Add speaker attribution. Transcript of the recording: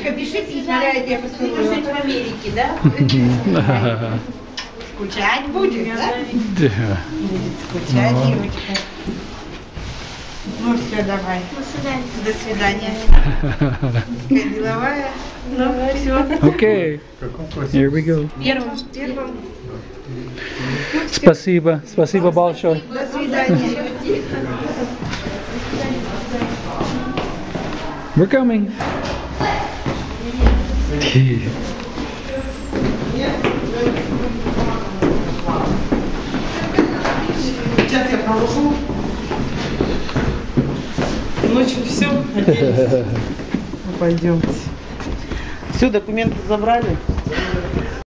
Speaker 1: Девочка, пиши письма, я тебе посылаю.
Speaker 2: Жить в Америке, да?
Speaker 1: Скучать будет, да?
Speaker 3: Да.
Speaker 1: Скучать, девочка. Ну все, давай.
Speaker 2: До свидания.
Speaker 1: До свидания. Такая деловая.
Speaker 2: Ну, все.
Speaker 3: Okay, here we go.
Speaker 2: Первым.
Speaker 3: Спасибо, спасибо большое.
Speaker 1: До свидания.
Speaker 3: We're coming.
Speaker 1: Сейчас я провожу. Ночью все, оделись. Пойдемте. Все, документы забрали?